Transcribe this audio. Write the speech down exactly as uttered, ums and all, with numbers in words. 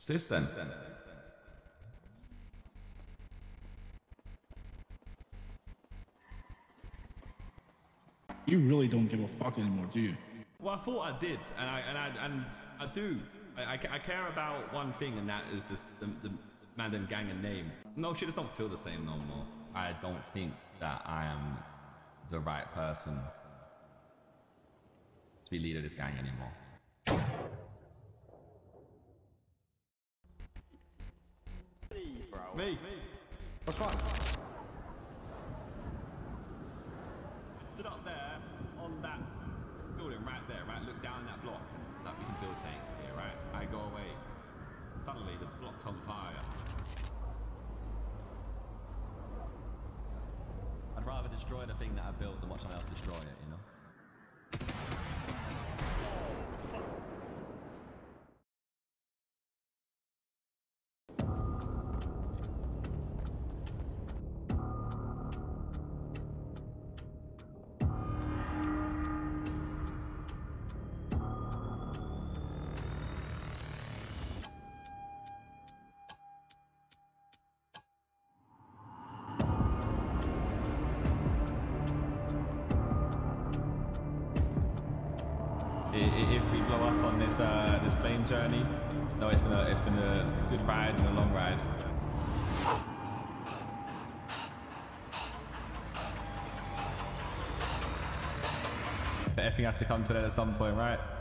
this then? You really don't give a fuck anymore, do you? Well, I thought I did, and I and I and I do. I, I, I care about one thing, and that is just the, the Madden gang and name. No, shit just don't feel the same no more. I don't think that I am the right person to be leader of this gang anymore. Hey, bro. Me. What's wrong? I stood up there on that building right there, right? Look down that block. It's like we can build something here, right? I go away. Suddenly the block's on fire. I'd rather destroy the thing that I built than watch someone else destroy it, you know? If we blow up on this uh, this plane journey, no, it's been a it's been a good ride and a long ride. But everything has to come to an end at some point, right?